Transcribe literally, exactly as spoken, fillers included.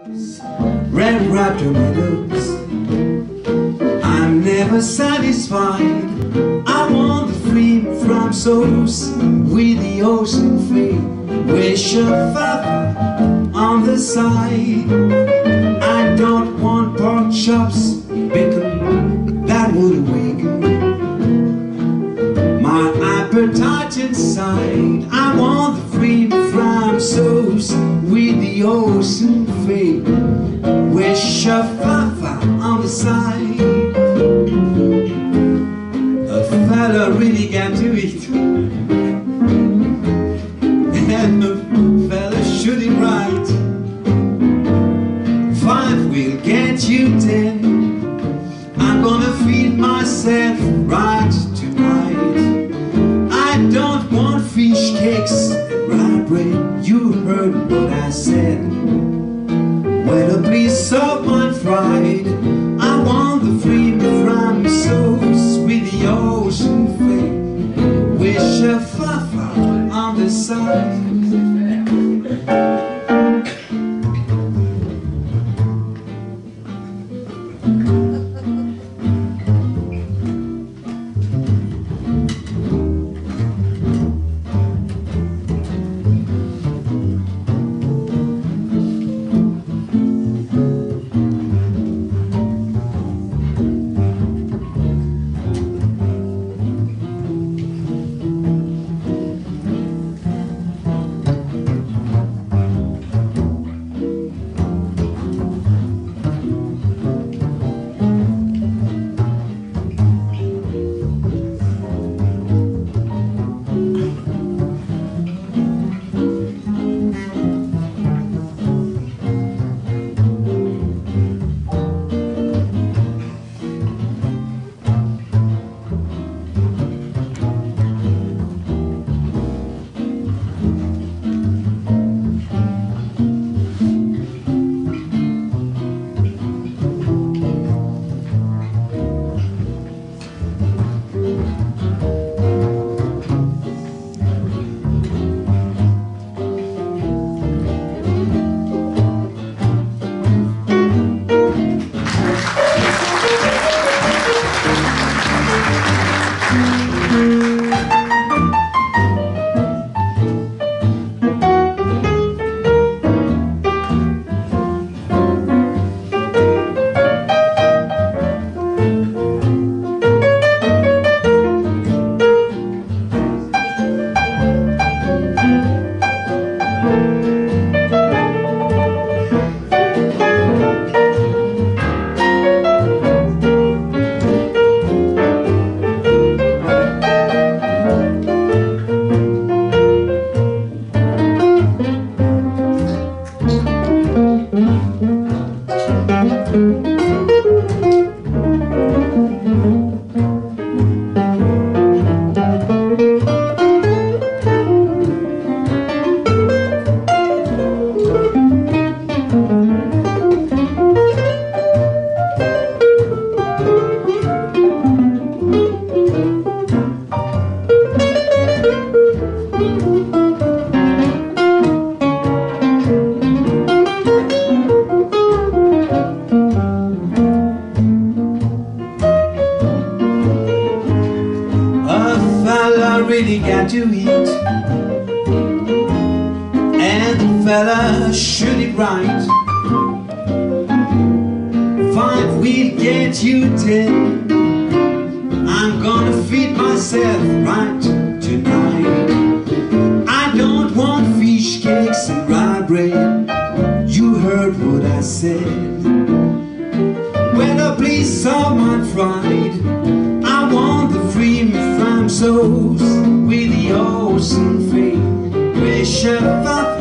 red raptor meadows. I'm never satisfied. I want the freedom from souls with the ocean free. Wish of father on the side. I don't want pork chops, bacon, that would awaken my appetite inside. I want the freedom from souls with the ocean free. Wish of father on the side. A fella really got to eat, and a fella shooting right. Five will get you ten. I'm gonna feed myself right tonight. I don't want fish cakes and rye bread. You heard what I said. When a piece of my fried, I want the freedom from souls with the ocean free. Wish a fafa on the side. Really got to eat, and the fella shoot it right. Five will get you ten. I'm gonna feed myself right tonight. I don't want fish cakes and rye bread. You heard what I said. When a piece of my fried, I want the freedom from souls with the ocean free. Wish a